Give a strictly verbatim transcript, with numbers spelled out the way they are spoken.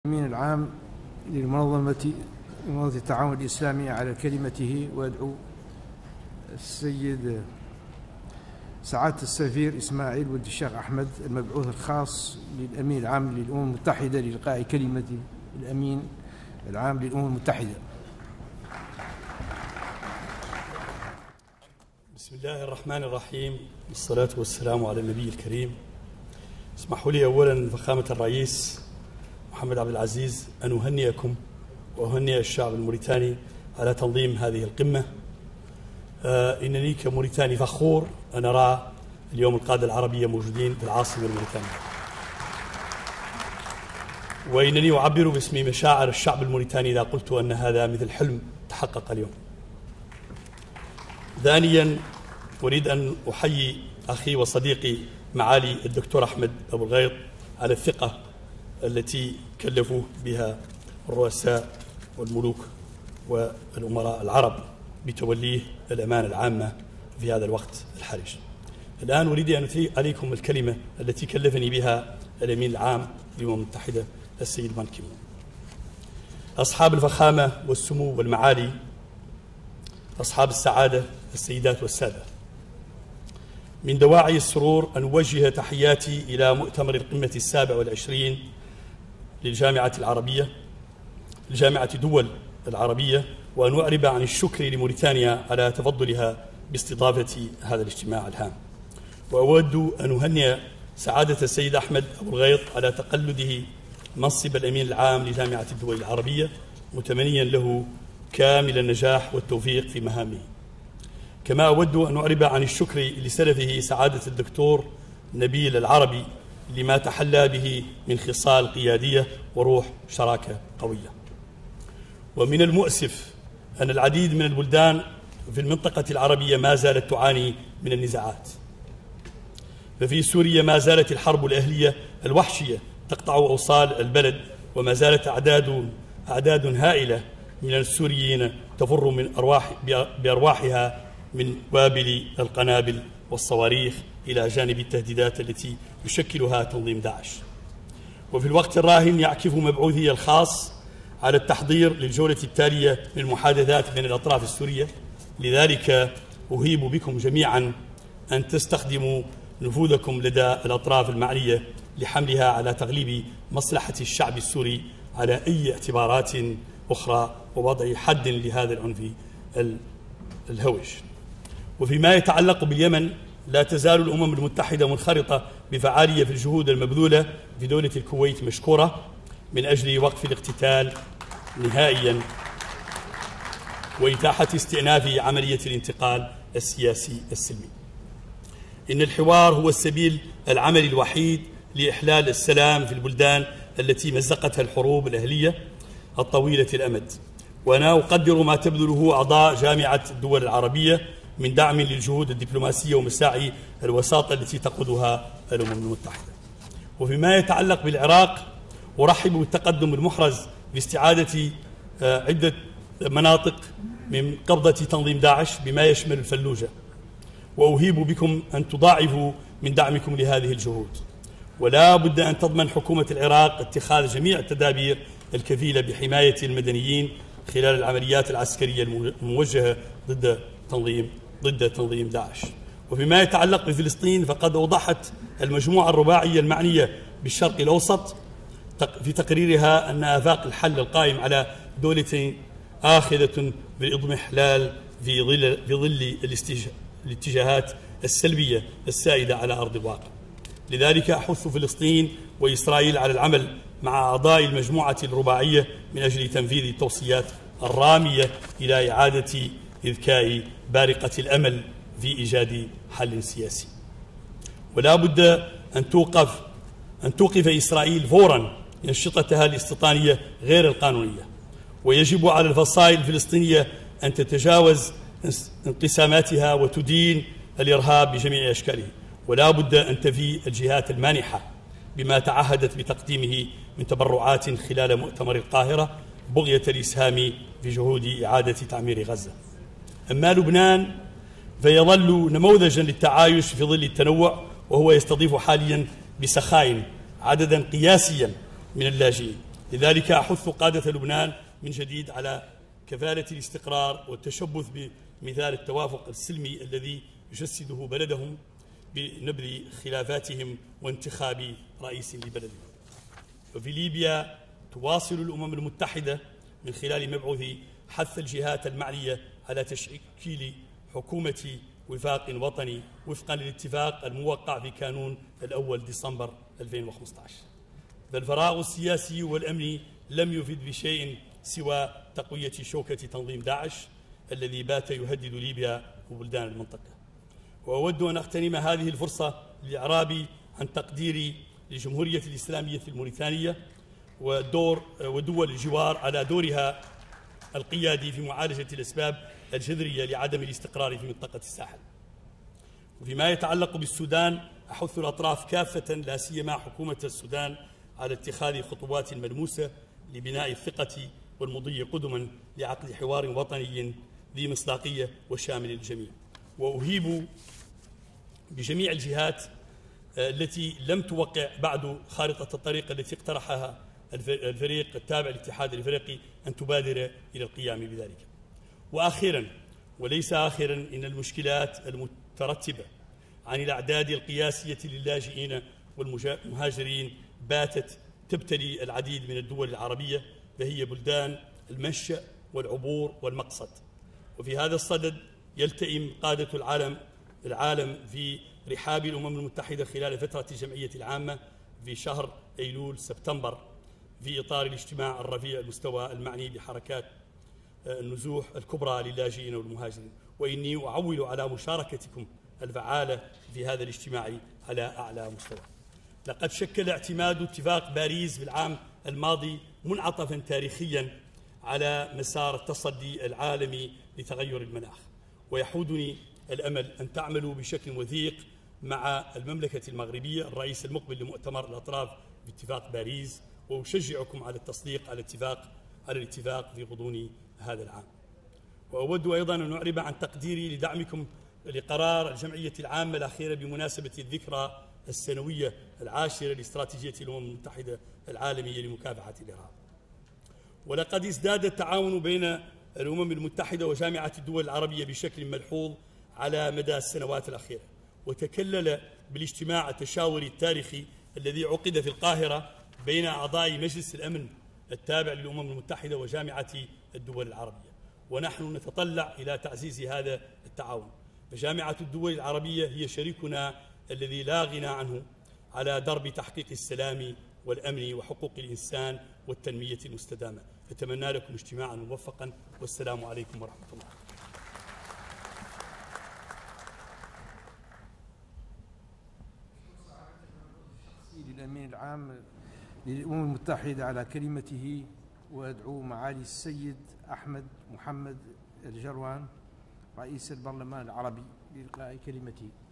الأمين العام للمنظمة منظمة التعاون الإسلامي على كلمته، وأدعو السيد سعادة السفير إسماعيل ولد الشيخ أحمد المبعوث الخاص للأمين العام للأمم المتحدة لإلقاء كلمة الأمين العام للأمم المتحدة. بسم الله الرحمن الرحيم، والصلاة والسلام على النبي الكريم. اسمحوا لي أولا فخامة الرئيس محمد عبد العزيز أن أهنئكم وأهنئ الشعب الموريتاني على تنظيم هذه القمة. آه إنني كموريتاني فخور أن أرى اليوم القادة العربية موجودين في العاصمة الموريتانية، وإنني أعبر باسم مشاعر الشعب الموريتاني إذا قلت أن هذا مثل حلم تحقق اليوم. ثانيا أريد أن أحيي أخي وصديقي معالي الدكتور أحمد أبو الغيط على الثقة التي كلفوا بها الرؤساء والملوك والأمراء العرب بتوليه الأمانة العامة في هذا الوقت الحرج. الآن أريد أن أثري عليكم الكلمة التي كلفني بها الأمين العام للأمم المتحدة السيد بان كي مون. أصحاب الفخامة والسمو والمعالي، أصحاب السعادة السيدات والسادة، من دواعي السرور أن أوجه تحياتي إلى مؤتمر القمة السابع والعشرين للجامعة العربية لجامعة دول العربية، وأن أعرب عن الشكر لموريتانيا على تفضلها باستضافة هذا الاجتماع الهام. وأود أن أهنئ سعادة السيد أحمد أبو الغيط على تقلده منصب الأمين العام لجامعة الدول العربية، متمنيا له كامل النجاح والتوفيق في مهامه. كما أود أن أعرب عن الشكر لسلفه سعادة الدكتور نبيل العربي لما تحلى به من خصال قيادية وروح شراكة قوية. ومن المؤسف أن العديد من البلدان في المنطقة العربية ما زالت تعاني من النزاعات. ففي سوريا ما زالت الحرب الأهلية الوحشية تقطع أوصال البلد، وما زالت أعداد أعداد هائلة من السوريين تفر من أرواح بأرواحها من وابل القنابل والصواريخ إلى جانب التهديدات التي يشكلها تنظيم داعش. وفي الوقت الراهن يعكف مبعوثي الخاص على التحضير للجولة التالية من المحادثات بين الأطراف السورية. لذلك أهيب بكم جميعا أن تستخدموا نفوذكم لدى الأطراف المعنية لحملها على تغليب مصلحة الشعب السوري على أي اعتبارات أخرى، ووضع حد لهذا العنف الهوج. وفيما يتعلق باليمن، لا تزال الأمم المتحدة منخرطة بفعالية في الجهود المبذولة في دولة الكويت مشكورة من أجل وقف الاقتتال نهائيا وإتاحة استئناف عملية الانتقال السياسي السلمي. إن الحوار هو السبيل العملي الوحيد لإحلال السلام في البلدان التي مزقتها الحروب الأهلية الطويلة الأمد. وأنا أقدر ما تبذله أعضاء جامعة الدول العربية من دعم للجهود الدبلوماسية ومساعي الوساطة التي تقودها الأمم المتحدة. وفيما يتعلق بالعراق، أرحب بالتقدم المحرز باستعادة عدة مناطق من قبضة تنظيم داعش بما يشمل الفلوجة، وأهيب بكم أن تضاعفوا من دعمكم لهذه الجهود. ولا بد أن تضمن حكومة العراق اتخاذ جميع التدابير الكفيلة بحماية المدنيين خلال العمليات العسكرية الموجهة ضد تنظيم ضد تنظيم داعش. وفيما يتعلق بفلسطين، فقد أوضحت المجموعة الرباعية المعنية بالشرق الأوسط في تقريرها أن آفاق الحل القائم على دولتين آخذة بالإضمحلال في ظل في ظل الاتجاهات السلبية السائدة على أرض الواقع. لذلك أحث فلسطين وإسرائيل على العمل مع أعضاء المجموعة الرباعية من أجل تنفيذ التوصيات الرامية إلى إعادة إذكاء بارقة الأمل في إيجاد حل سياسي. ولا بد أن توقف أن توقف إسرائيل فورا أنشطتها الاستيطانية غير القانونية، ويجب على الفصائل الفلسطينية أن تتجاوز انقساماتها وتدين الإرهاب بجميع أشكاله. ولا بد أن تفي الجهات المانحة بما تعهدت بتقديمه من تبرعات خلال مؤتمر القاهرة بغية الإسهام في جهود إعادة تعمير غزة. أما لبنان فيظل نموذجا للتعايش في ظل التنوع، وهو يستضيف حاليا بسخاء عددا قياسيا من اللاجئين، لذلك أحث قادة لبنان من جديد على كفالة الاستقرار والتشبث بمثال التوافق السلمي الذي يجسده بلدهم بنبذ خلافاتهم وانتخاب رئيس لبلدهم. وفي ليبيا تواصل الأمم المتحدة من خلال مبعوث حث الجهات المعنية على تشكيل حكومة وفاق وطني وفقا للاتفاق الموقع في كانون الأول ديسمبر ألفين وخمسة عشر. فالفراغ السياسي والأمني لم يفد بشيء سوى تقوية شوكة تنظيم داعش الذي بات يهدد ليبيا وبلدان المنطقة. وأود أن أغتنم هذه الفرصة للإعراب عن تقديري للجمهورية الإسلامية الموريتانية ودور ودول الجوار على دورها القيادي في معالجة الأسباب الجذرية لعدم الاستقرار في منطقة الساحل. وفيما يتعلق بالسودان أحث الأطراف كافة لا سيما حكومة السودان على اتخاذ خطوات ملموسة لبناء الثقة والمضي قدما لعقد حوار وطني ذي مصداقية وشامل للجميع. وأهيب بجميع الجهات التي لم توقع بعد خارطة الطريق التي اقترحها الفريق التابع للاتحاد الافريقي ان تبادر الى القيام بذلك. واخيرا وليس اخرا، ان المشكلات المترتبه عن الاعداد القياسيه للاجئين والمهاجرين باتت تبتلي العديد من الدول العربيه، فهي بلدان المنشأ والعبور والمقصد. وفي هذا الصدد يلتئم قادة العالم العالم في رحاب الأمم المتحدة خلال فترة الجمعية العامة في شهر أيلول سبتمبر في إطار الاجتماع الرفيع المستوى المعني بحركات النزوح الكبرى للاجئين والمهاجرين. وإني أعول على مشاركتكم الفعالة في هذا الاجتماع على أعلى مستوى. لقد شكل اعتماد اتفاق باريس بالعام الماضي منعطفا تاريخيا على مسار التصدي العالمي لتغير المناخ، ويحودني الأمل أن تعملوا بشكل وثيق مع المملكة المغربية الرئيس المقبل لمؤتمر الأطراف باتفاق باريس، وأشجعكم على التصديق على الاتفاق على الاتفاق في غضون هذا العام. وأود أيضا أن أعرب عن تقديري لدعمكم لقرار الجمعية العامة الأخيرة بمناسبة الذكرى السنوية العاشرة لاستراتيجية الأمم المتحدة العالمية لمكافحة الإرهاب. ولقد ازداد التعاون بين الأمم المتحدة وجامعة الدول العربية بشكل ملحوظ على مدى السنوات الأخيرة، وتكلل بالاجتماع التشاوري التاريخي الذي عقد في القاهرة بين أعضاء مجلس الأمن التابع للأمم المتحدة وجامعة الدول العربية. ونحن نتطلع إلى تعزيز هذا التعاون، فجامعة الدول العربية هي شريكنا الذي لا غنى عنه على درب تحقيق السلام والأمن وحقوق الإنسان والتنمية المستدامة. أتمنى لكم اجتماعا موفقا، والسلام عليكم ورحمة الله. للأمين العام للأمم المتحدة على كلمته، وأدعو معالي السيد أحمد محمد الجروان رئيس البرلمان العربي لإلقاء كلمته.